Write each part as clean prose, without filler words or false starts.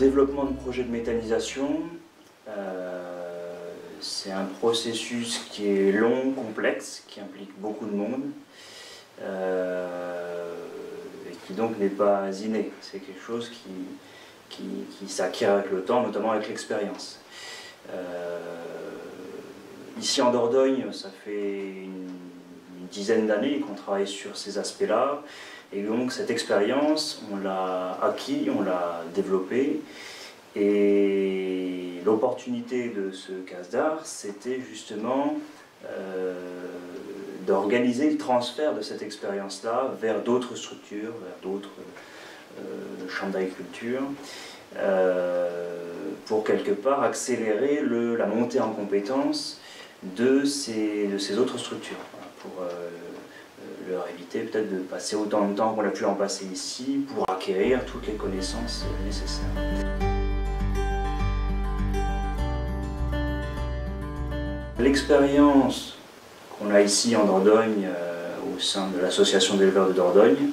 développement de projets de méthanisation, c'est un processus qui est long, complexe, qui implique beaucoup de monde et qui donc n'est pas inné. C'est quelque chose qui s'acquiert avec le temps, notamment avec l'expérience. Ici en Dordogne, ça fait une dizaine d'années qu'on travaille sur ces aspects-là. Et donc cette expérience, on l'a acquis, on l'a développée. Et l'opportunité de ce CASDAR, c'était justement d'organiser le transfert de cette expérience-là vers d'autres structures, vers d'autres champs d'agriculture, pour quelque part accélérer la montée en compétences de ces autres structures, pour leur éviter peut-être de passer autant de temps qu'on a pu en passer ici pour acquérir toutes les connaissances nécessaires. L'expérience qu'on a ici en Dordogne, au sein de l'association d'éleveurs de Dordogne,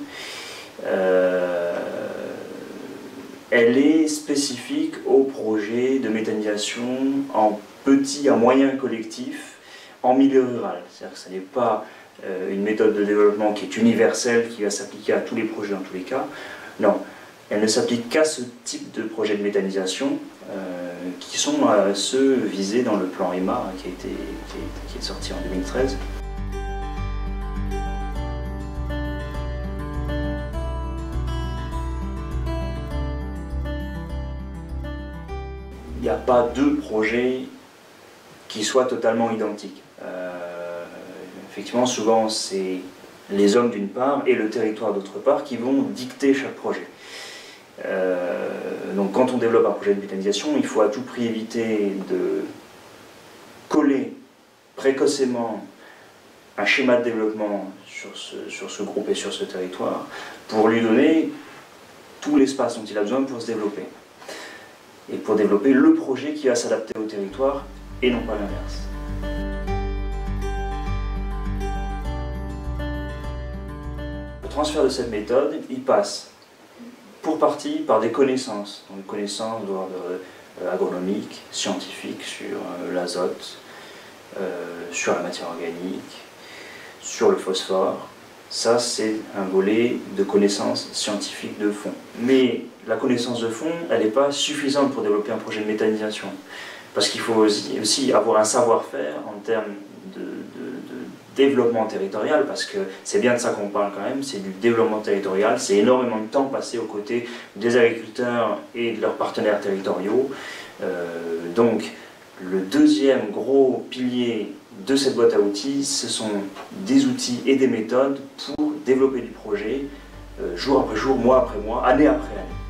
elle est spécifique au projet de méthanisation en petit à moyen collectif en milieu rural. C'est-à-dire que ce n'est pas une méthode de développement qui est universelle, qui va s'appliquer à tous les projets dans tous les cas. Non, elle ne s'applique qu'à ce type de projet de méthanisation qui sont ceux visés dans le plan EMA qui est sorti en 2013. Il n'y a pas deux projets qui soient totalement identiques. Effectivement, souvent, c'est les hommes d'une part et le territoire d'autre part qui vont dicter chaque projet. Donc quand on développe un projet de méthanisation, il faut à tout prix éviter de coller précocement un schéma de développement sur ce groupe et sur ce territoire pour lui donner tout l'espace dont il a besoin pour se développer. Et pour développer le projet qui va s'adapter au territoire et non pas l'inverse. Le transfert de cette méthode, il passe pour partie par des connaissances, donc connaissances d'ordre agronomique, scientifique sur l'azote, sur la matière organique, sur le phosphore. Ça, c'est un volet de connaissances scientifiques de fond. Mais la connaissance de fond, elle n'est pas suffisante pour développer un projet de méthanisation. Parce qu'il faut aussi avoir un savoir-faire en termes de développement territorial, parce que c'est bien de ça qu'on parle quand même, c'est du développement territorial, c'est énormément de temps passé aux côtés des agriculteurs et de leurs partenaires territoriaux. Donc, le deuxième gros pilier de cette boîte à outils, ce sont des outils et des méthodes pour développer du projet, jour après jour, mois après mois, année après année.